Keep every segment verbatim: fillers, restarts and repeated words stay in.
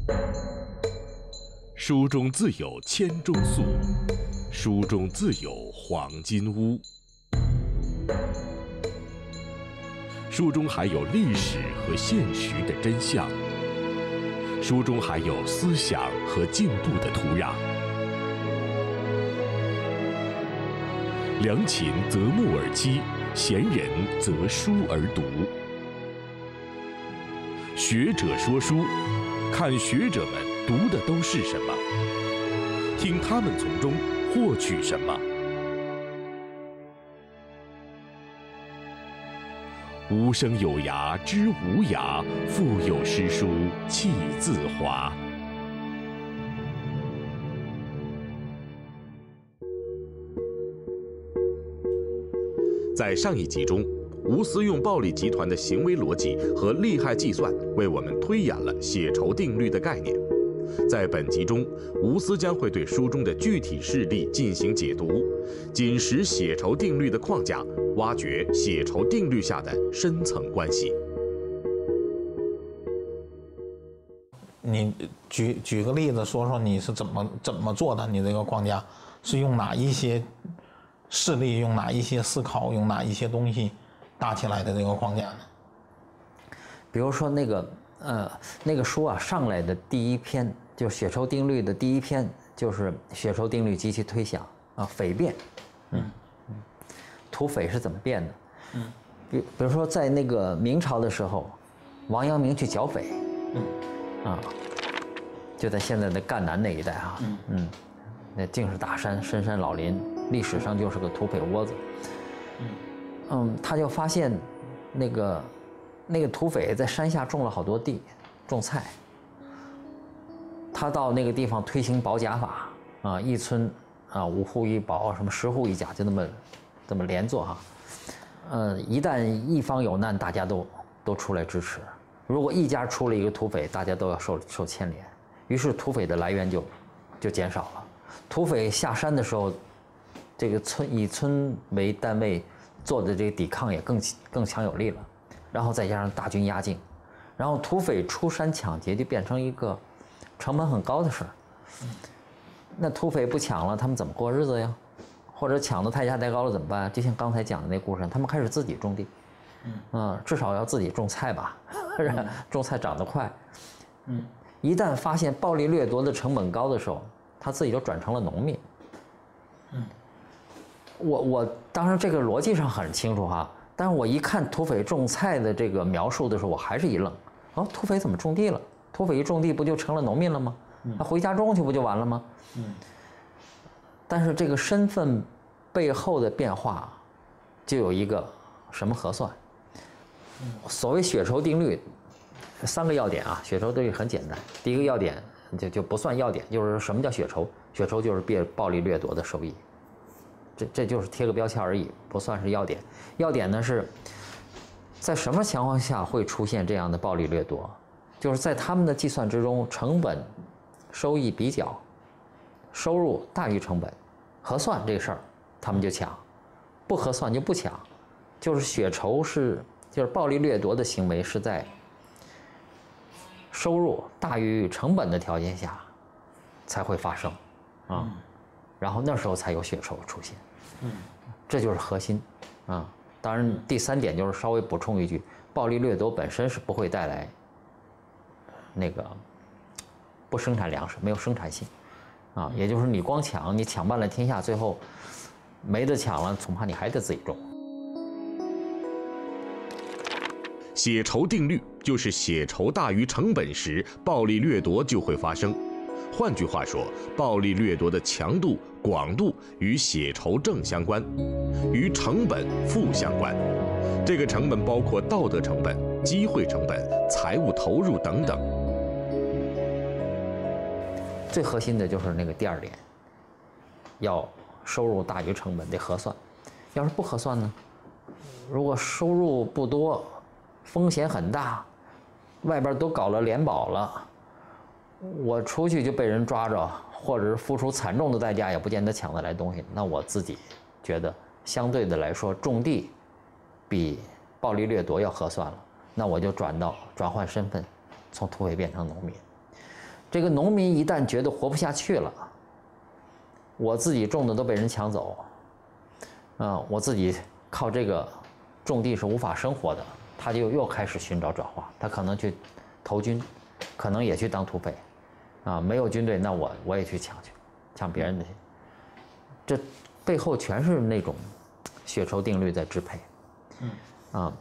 书中自有千钟粟，书中自有黄金屋。书中还有历史和现实的真相，书中还有思想和进步的土壤。良禽择木而栖，闲人择书而读。学者说书，看学者们读的都是什么，听他们从中获取什么。无声有涯知无涯，腹有诗书气自华。在上一集中，吴思用暴力集团的行为逻辑和利害计算，为我们推演了血酬定律的概念。在本集中，吴思将会对书中的具体事例进行解读，紧实血酬定律的框架，挖掘血酬定律下的深层关系。 你举举个例子，说说你是怎么怎么做的？你这个框架是用哪一些事例，用哪一些思考，用哪一些东西搭起来的这个框架呢？ 比如说那个呃那个书啊，上来的第一篇就是血酬定律的第一篇，就是血酬定律及其推想啊，匪变，嗯嗯，土匪是怎么变的？嗯，比比如说在那个明朝的时候，王阳明去剿匪，嗯啊，就在现在的赣南那一带啊，嗯嗯，那尽是大山，深山老林，历史上就是个土匪窝子，嗯嗯，他就发现那个那个土匪在山下种了好多地，种菜。他到那个地方推行保甲法啊，一村啊五户一保，什么十户一甲，就那么这么连坐哈。呃，一旦一方有难，大家都都出来支持。如果一家出了一个土匪，大家都要受受牵连，于是土匪的来源就就减少了。土匪下山的时候，这个村以村为单位做的这个抵抗也更更强有力了。然后再加上大军压境，然后土匪出山抢劫就变成一个成本很高的事儿。那土匪不抢了，他们怎么过日子呀？或者抢的太价太高了怎么办？就像刚才讲的那故事，他们开始自己种地，嗯，至少要自己种菜吧，种菜长得快。嗯，一旦发现暴力掠夺的成本高的时候，他自己就转成了农民。嗯，我我当然这个逻辑上很清楚哈。但是我一看土匪种菜的这个描述的时候，我还是一愣。哦，土匪怎么种地了？土匪一种地不就成了农民了吗？他回家种去不就完了吗？嗯。但是这个身份背后的变化，就有一个什么核算？所谓血酬定律，三个要点啊。血酬定律很简单，第一个要点就就不算要点，就是什么叫血酬？血酬就是被暴力掠夺的收益。这这就是贴个标签而已，不算是要点。要点呢是，在什么情况下会出现这样的暴力掠夺？就是在他们的计算之中，成本、收益比较，收入大于成本，核算这事儿，他们就抢；不核算就不抢。就是血酬是，就是暴力掠夺的行为是在收入大于成本的条件下才会发生，啊。然后那时候才有血酬出现，嗯，这就是核心，啊，当然第三点就是稍微补充一句，暴力掠夺本身是不会带来那个不生产粮食，没有生产性，啊，也就是你光抢，你抢遍了天下，最后没得抢了，恐怕你还得自己种。 血酬定律就是血酬大于成本时，暴力掠夺就会发生。换句话说，暴力掠夺的强度、广度与血酬正相关，与成本负相关。这个成本包括道德成本、机会成本、财务投入等等。 最核心的就是那个第二点，要收入大于成本，得核算。要是不核算呢？如果收入不多，风险很大，外边都搞了联保了。我出去就被人抓着，或者是付出惨重的代价，也不见得抢得来东西。那我自己觉得，相对的来说，种地比暴力掠夺要合算了。那我就转到转换身份，从土匪变成农民。 这个农民一旦觉得活不下去了，我自己种的都被人抢走，啊，我自己靠这个种地是无法生活的，他就又开始寻找转化，他可能去投军，可能也去当土匪，啊，没有军队，那我我也去抢去，抢别人的去，这背后全是那种血酬定律在支配，嗯，啊。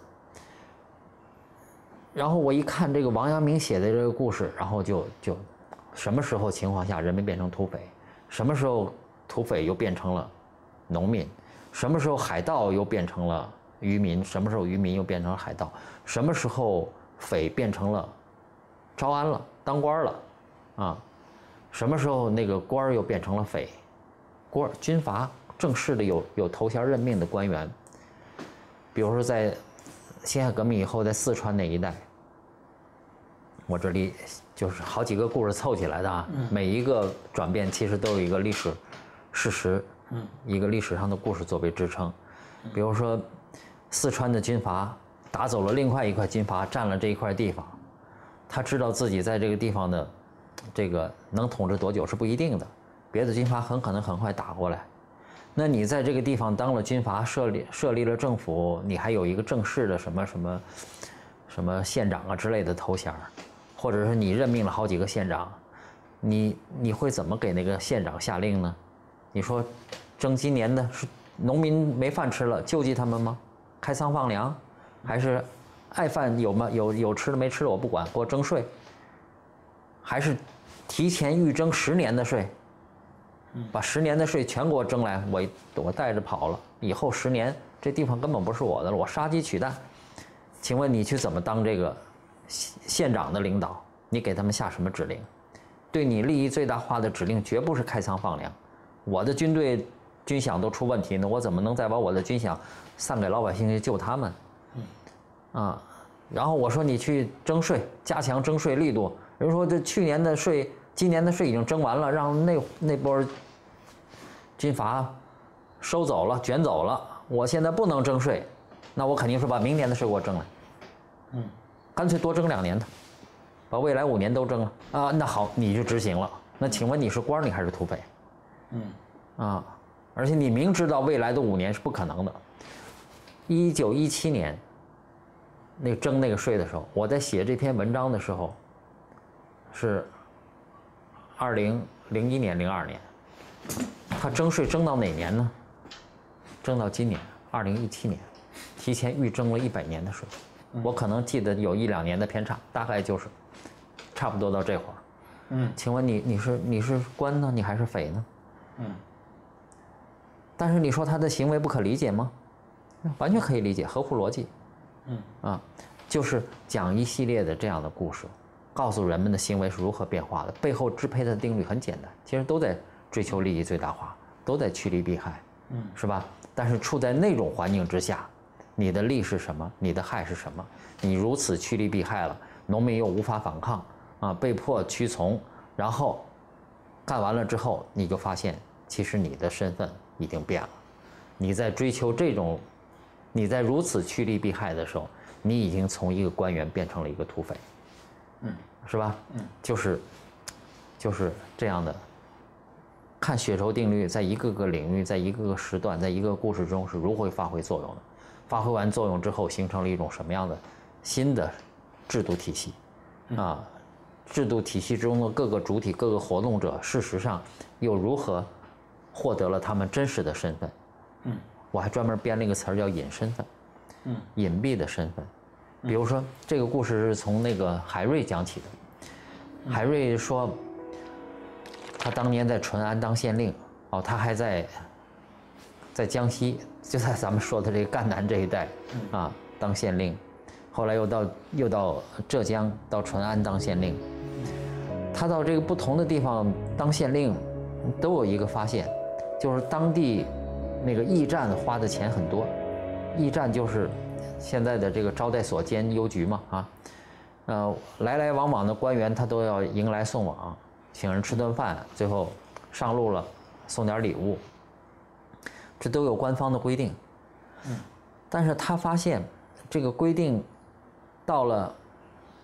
然后我一看这个王阳明写的这个故事，然后就就，什么时候情况下人们变成土匪，什么时候土匪又变成了农民，什么时候海盗又变成了渔民，什么时候渔民又变成了海盗，什么时候匪变成了招安了，当官了，啊，什么时候那个官又变成了匪，官军阀正式的有有头衔任命的官员，比如说在辛亥革命以后，在四川那一带。我这里就是好几个故事凑起来的啊，嗯、每一个转变其实都有一个历史事实，嗯，一个历史上的故事作为支撑。比如说，四川的军阀打走了另外一块军阀，占了这一块地方，他知道自己在这个地方的这个能统治多久是不一定的，别的军阀很可能很快打过来。那你在这个地方当了军阀，设立设立了政府，你还有一个正式的什么什么什么县长啊之类的头衔。或者是你任命了好几个县长，你你会怎么给那个县长下令呢？你说，征今年的是农民没饭吃了，救济他们吗？开仓放粮，还是爱饭有吗？有有吃的没吃的我不管，给我征税。还是提前预征十年的税，把十年的税全给我征来，我我带着跑了，以后十年这地方根本不是我的了，我杀鸡取蛋。请问你去怎么当这个？县长的领导，你给他们下什么指令？对你利益最大化的指令绝不是开仓放粮。我的军队军饷都出问题呢，我怎么能再把我的军饷散给老百姓去救他们？啊，然后我说你去征税，加强征税力度。人说这去年的税，今年的税已经征完了，让那那波军阀收走了，卷走了。我现在不能征税，那我肯定是把明年的税给我征来。嗯。干脆多征两年的，把未来五年都征了啊！那好，你就执行了。那请问你是官儿，你还是土匪？嗯，啊，而且你明知道未来的五年是不可能的。一九一七年，那个征那个税的时候，我在写这篇文章的时候，是二零零一年、零二年。他征税征到哪年呢？征到今年，二零一七年，提前预征了一百年的税。我可能记得有一两年的偏差，大概就是差不多到这会儿。嗯，请问你你是你是官呢，你还是匪呢？嗯。但是你说他的行为不可理解吗？完全可以理解，合乎逻辑。嗯。啊，就是讲一系列的这样的故事，告诉人们的行为是如何变化的，背后支配的定律很简单，其实都在追求利益最大化，都在趋利避害。嗯，是吧？但是处在那种环境之下。你的利是什么？你的害是什么？你如此趋利避害了，农民又无法反抗啊，被迫屈从，然后干完了之后，你就发现，其实你的身份已经变了。你在追求这种，你在如此趋利避害的时候，你已经从一个官员变成了一个土匪，嗯，是吧？嗯，就是就是这样的。看血酬定律在一个个领域，在一个个时段，在一个故事中是如何发挥作用的。发挥完作用之后，形成了一种什么样的新的制度体系？啊，制度体系中的各个主体、各个活动者，事实上又如何获得了他们真实的身份？嗯，我还专门编了一个词儿叫“隐身份”，嗯，隐蔽的身份。比如说，这个故事是从那个海瑞讲起的。海瑞说，他当年在淳安当县令，哦，他还在在江西。就在咱们说的这个赣南这一带，啊，当县令，后来又到又到浙江，到淳安当县令。他到这个不同的地方当县令，都有一个发现，就是当地那个驿站花的钱很多。驿站就是现在的这个招待所兼邮局嘛，啊，呃，来来往往的官员他都要迎来送往，请人吃顿饭，最后上路了送点礼物。这都有官方的规定，嗯，但是他发现这个规定到了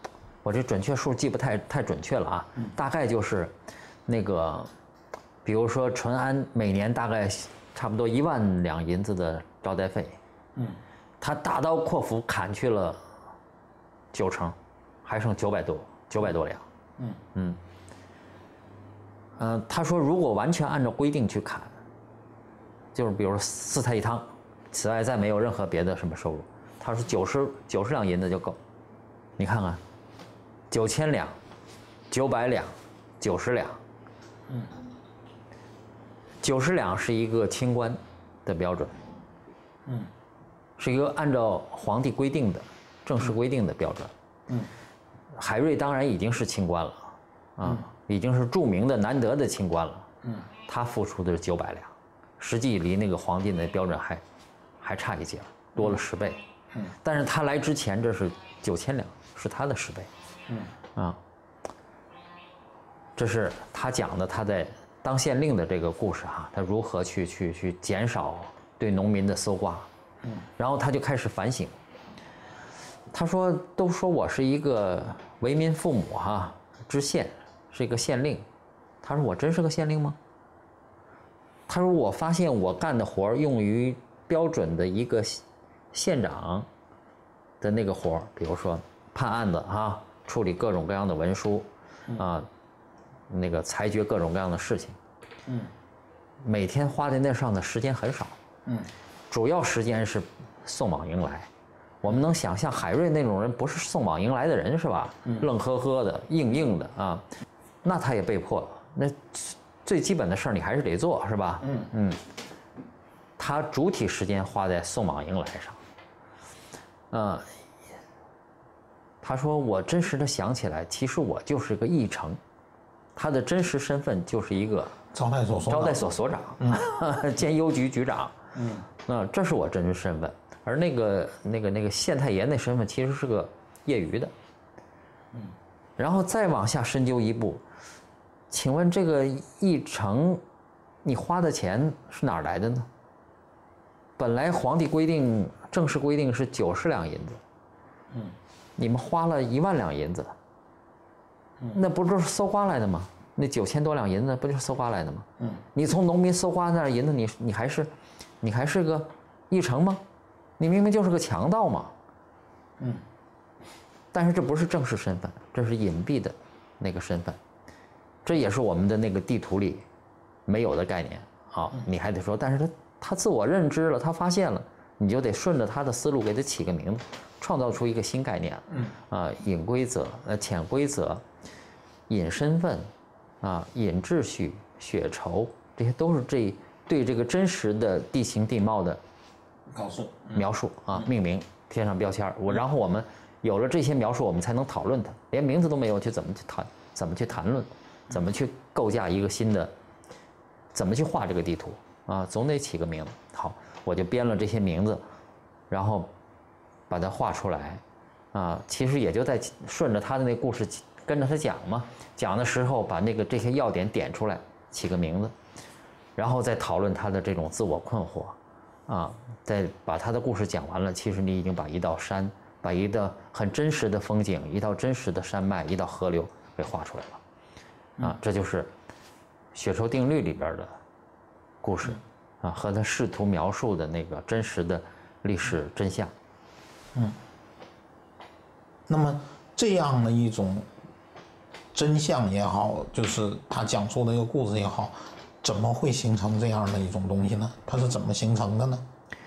我这准确数记不太太准确了啊，大概就是那个，比如说淳安每年大概差不多一万两银子的招待费，嗯，他大刀阔斧砍去了九成，还剩九百多九百多两，嗯嗯，呃，他说如果完全按照规定去砍，就是比如说四菜一汤，此外再没有任何别的什么收入，他说九十九十两银子就够，你看看。九千两，九百两，九十两，嗯，九十两是一个清官的标准，嗯，是一个按照皇帝规定的正式规定的标准，嗯，海瑞当然已经是清官了，啊，已经是著名的难得的清官了，嗯，他付出的是九百两，实际离那个皇帝的标准还还差一截，多了十倍，嗯，但是他来之前这是九千两，是他的十倍。嗯啊，这是他讲的他在当县令的这个故事哈，他如何去去去减少对农民的搜刮，嗯，然后他就开始反省。他说：“都说我是一个为民父母哈知县，是一个县令。他说我真是个县令吗？他说我发现我干的活儿用于标准的一个县长的那个活儿，比如说判案子哈。”处理各种各样的文书，啊，那个裁决各种各样的事情，嗯，每天花在那上的时间很少，嗯，主要时间是送往迎来。我们能想象海瑞那种人不是送往迎来的人是吧？嗯，愣呵呵的、硬硬的啊，那他也被迫，那最基本的事儿你还是得做是吧？嗯嗯，他主体时间花在送往迎来上，嗯。他说：“我真实的想起来，其实我就是个议程，他的真实身份就是一个招待所所长， 招待所所长，嗯，兼邮局局长，嗯，那这是我真实身份。而那个那个那个县太爷那身份其实是个业余的，嗯，然后再往下深究一步，请问这个议程，你花的钱是哪儿来的呢？本来皇帝规定正式规定是九十两银子，嗯。”你们花了一万两银子，那不就是搜刮来的吗？那九千多两银子不就是搜刮来的吗？嗯，你从农民搜刮那银子，你你还是，你还是个议程吗？你明明就是个强盗嘛。嗯，但是这不是正式身份，这是隐蔽的那个身份，这也是我们的那个地图里没有的概念。好，你还得说，但是他他自我认知了，他发现了，你就得顺着他的思路给他起个名字。创造出一个新概念，嗯啊，隐规则、呃潜规则、隐身份，啊隐秩序、血筹，这些都是这对这个真实的地形地貌的描述描述啊，命名贴上标签。我然后我们有了这些描述，我们才能讨论它。连名字都没有，去怎么去谈？怎么去谈论？怎么去构架一个新的？怎么去画这个地图啊？总得起个名字。好，我就编了这些名字，然后。把它画出来，啊，其实也就在顺着他的那故事跟着他讲嘛。讲的时候把那个这些要点点出来，起个名字，然后再讨论他的这种自我困惑，啊，再把他的故事讲完了。其实你已经把一道山，把一道很真实的风景，一道真实的山脉，一道河流给画出来了，啊，这就是血筹定律里边的故事，啊，和他试图描述的那个真实的历史真相。 嗯，那么这样的一种真相也好，就是他讲述的一个故事也好，怎么会形成这样的一种东西呢？它是怎么形成的呢？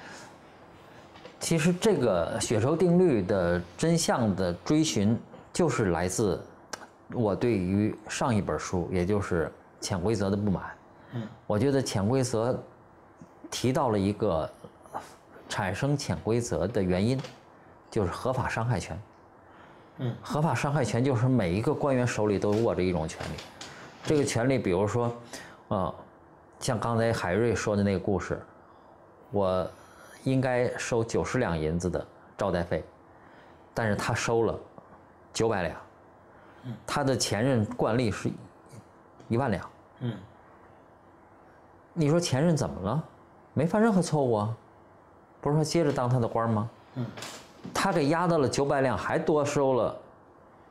其实这个血筹定律的真相的追寻，就是来自我对于上一本书，也就是潜规则的不满。嗯，我觉得潜规则提到了一个产生潜规则的原因。就是合法伤害权，嗯，合法伤害权就是每一个官员手里都握着一种权利，这个权利，比如说，呃，像刚才海瑞说的那个故事，我应该收九十两银子的招待费，但是他收了九百两，他的前任惯例是一万两，嗯，你说前任怎么了？没犯任何错误啊，不是说接着当他的官吗？嗯。他给压到了九百两，还多收了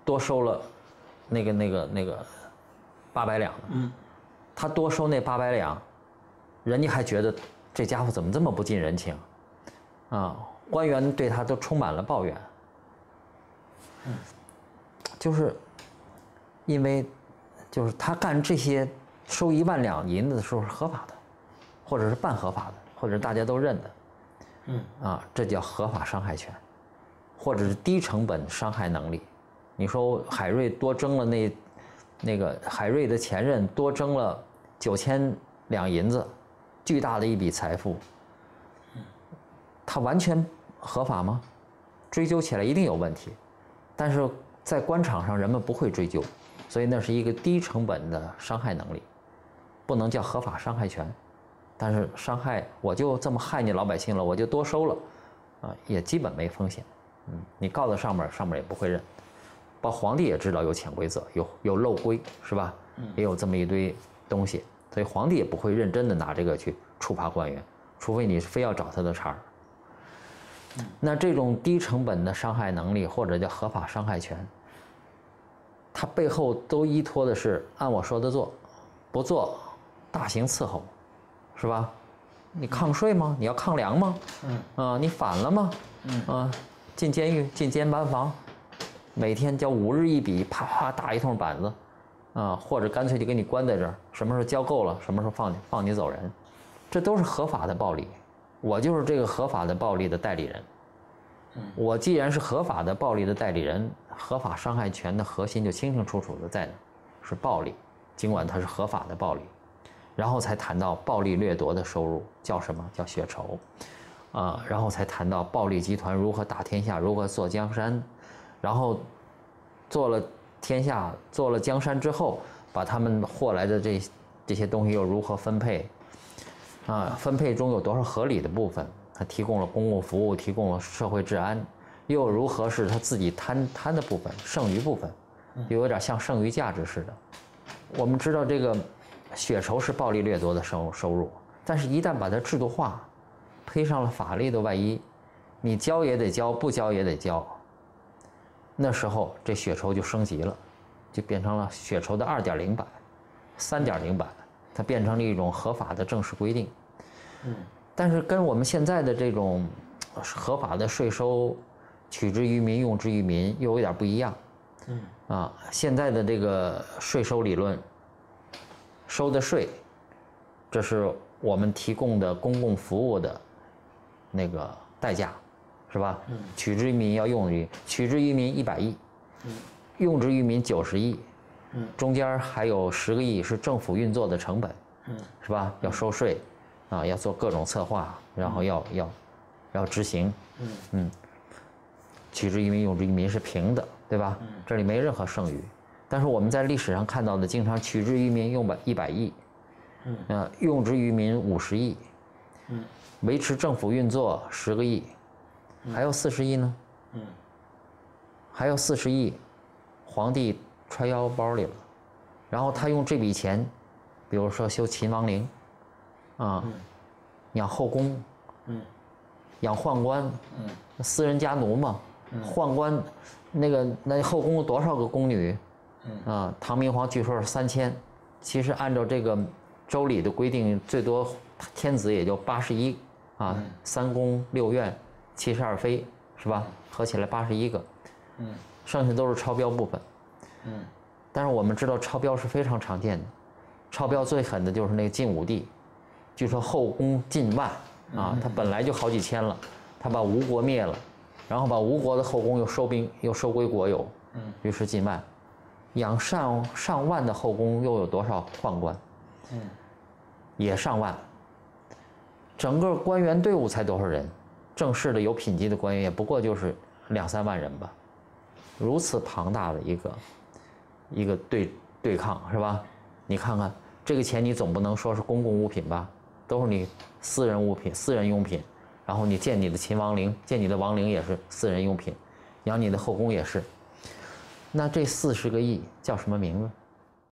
多收了那个那个那个八百两，嗯，他多收那八百两，人家还觉得这家伙怎么这么不近人情，啊，官员对他都充满了抱怨，嗯，就是因为就是他干这些收一万两银子的时候是合法的，或者是半合法的，或者大家都认的，嗯，啊，这叫合法伤害权，或者是低成本伤害能力。你说海瑞多征了那那个海瑞的前任多征了九千两银子，巨大的一笔财富，他完全合法吗？追究起来一定有问题，但是在官场上人们不会追究，所以那是一个低成本的伤害能力，不能叫合法伤害权。但是伤害我就这么害你老百姓了，我就多收了，啊，也基本没风险。嗯，你告到上面，上面也不会认。包括皇帝也知道有潜规则，有有漏规，是吧？也有这么一堆东西，所以皇帝也不会认真的拿这个去处罚官员，除非你非要找他的茬儿。那这种低成本的伤害能力，或者叫合法伤害权，它背后都依托的是按我说的做，不做大刑伺候，是吧？你抗税吗？你要抗粮吗？嗯啊，你反了吗？嗯啊，进监狱，进监班房，每天交五日一笔，啪啪打一通板子，啊，或者干脆就给你关在这儿，什么时候交够了，什么时候放你放你走人，这都是合法的暴力。我就是这个合法的暴力的代理人。我既然是合法的暴力的代理人，合法伤害权的核心就清清楚楚的在哪，是暴力，尽管它是合法的暴力。然后才谈到暴力掠夺的收入叫什么？叫血酬，啊，然后才谈到暴力集团如何打天下，如何做江山，然后做了天下，做了江山之后，把他们获来的这这些东西又如何分配，啊，分配中有多少合理的部分？他提供了公共服务，提供了社会治安，又如何是他自己贪贪的部分，剩余部分，又有点像剩余价值似的。我们知道这个血酬是暴力掠夺的收收入，但是一旦把它制度化，披上了法律的外衣，你交也得交，不交也得交。那时候这血酬就升级了，就变成了血酬的二点零版、三点零版，它变成了一种合法的正式规定。嗯。但是跟我们现在的这种合法的税收，取之于民，用之于民，又有点不一样。嗯啊，现在的这个税收理论，收的税，这是我们提供的公共服务的那个代价，是吧？嗯，取之于民要用于取之于民一百亿，嗯，用之于民九十亿，嗯，中间还有十个亿是政府运作的成本，嗯，是吧？要收税。啊，要做各种策划，然后要要要执行，嗯嗯，取之于民，用之于民是平的，对吧？嗯，这里没任何剩余。但是我们在历史上看到的，经常取之于民用百一百亿，嗯，呃，用之于民五十亿，嗯，维持政府运作十个亿，还有四十亿呢，嗯，还有四十亿，皇帝揣腰包里了，然后他用这笔钱，比如说修秦王陵。啊，养后宫，嗯，养宦官，嗯，私人家奴嘛，嗯，宦官，那个那后宫有多少个宫女？嗯啊，唐明皇据说是三千，其实按照这个周礼的规定，最多天子也就八十一啊，嗯，三宫六院，七十二妃，是吧？合起来八十一个，嗯，剩下都是超标部分，嗯，但是我们知道超标是非常常见的，超标最狠的就是那个晋武帝。据说后宫近万啊，他本来就好几千了，他把吴国灭了，然后把吴国的后宫又收兵，又收归国有，于是近万，养上上万的后宫又有多少宦官？嗯，也上万。整个官员队伍才多少人？正式的有品级的官员也不过就是两三万人吧，如此庞大的一个一个对对抗是吧？你看看这个钱，你总不能说是公共物品吧？都是你私人物品、私人用品，然后你建你的秦王陵，建你的王陵也是私人用品，养你的后宫也是。那这四十个亿叫什么名字？